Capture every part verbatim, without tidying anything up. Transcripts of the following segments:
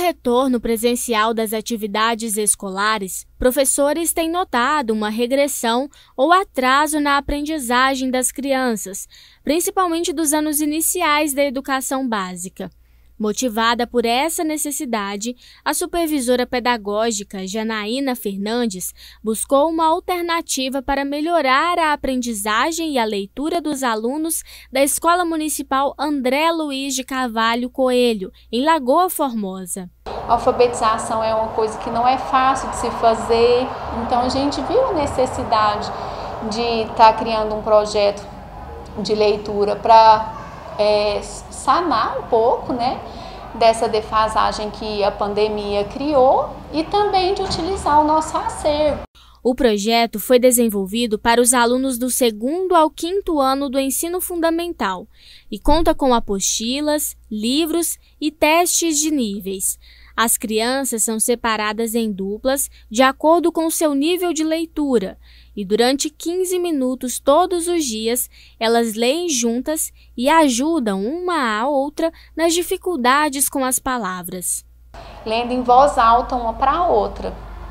retorno presencial das atividades escolares, professores têm notado uma regressão ou atraso na aprendizagem das crianças, principalmente dos anos iniciais da educação básica. Motivada por essa necessidade, a supervisora pedagógica Janaína Fernandes buscou uma alternativa para melhorar a aprendizagem e a leitura dos alunos da Escola Municipal André Luiz de Carvalho Coelho, em Lagoa Formosa. A alfabetização é uma coisa que não é fácil de se fazer, então a gente viu a necessidade de estar criando um projeto de leitura para é, sanar um pouco, né, dessa defasagem que a pandemia criou e também de utilizar o nosso acervo. O projeto foi desenvolvido para os alunos do segundo ao quinto ano do ensino fundamental e conta com apostilas, livros e testes de níveis. As crianças são separadas em duplas de acordo com seu nível de leitura e durante quinze minutos todos os dias elas leem juntas e ajudam uma à outra nas dificuldades com as palavras. Lendo em voz alta uma para a outra.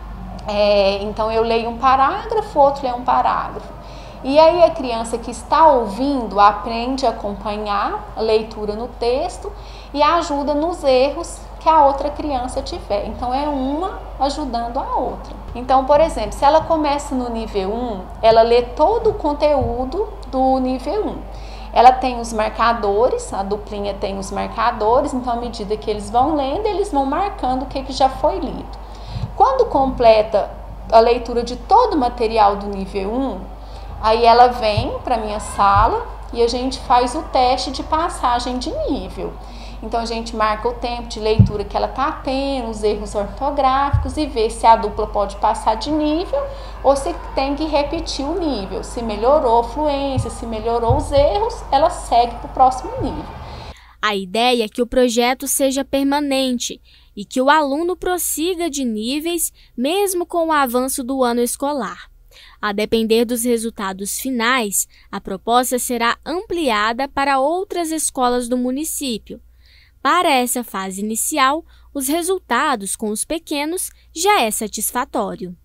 É, então eu leio um parágrafo, outro lê um parágrafo. E aí a criança que está ouvindo aprende a acompanhar a leitura no texto e ajuda nos erros que a outra criança tiver. Então é uma ajudando a outra. Então, por exemplo, se ela começa no nível um, ela lê todo o conteúdo do nível um. Ela tem os marcadores, a duplinha tem os marcadores, então à medida que eles vão lendo, eles vão marcando o que, que já foi lido. Quando completa a leitura de todo o material do nível um, aí ela vem para a minha sala e a gente faz o teste de passagem de nível. Então a gente marca o tempo de leitura que ela está tendo, os erros ortográficos e vê se a dupla pode passar de nível ou se tem que repetir o nível. Se melhorou a fluência, se melhorou os erros, ela segue para o próximo nível. A ideia é que o projeto seja permanente e que o aluno prossiga de níveis mesmo com o avanço do ano escolar. A depender dos resultados finais, a proposta será ampliada para outras escolas do município. Para essa fase inicial, os resultados com os pequenos já é satisfatório.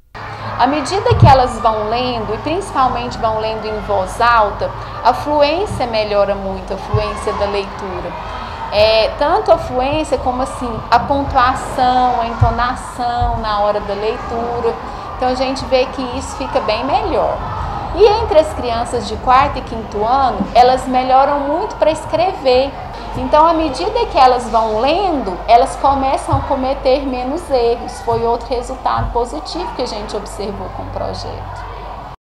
À medida que elas vão lendo, e principalmente vão lendo em voz alta, a fluência melhora muito, a fluência da leitura. É, tanto a fluência como assim, a pontuação, a entonação na hora da leitura. Então a gente vê que isso fica bem melhor. E entre as crianças de quarto e quinto ano, elas melhoram muito para escrever. Então, à medida que elas vão lendo, elas começam a cometer menos erros. Foi outro resultado positivo que a gente observou com o projeto.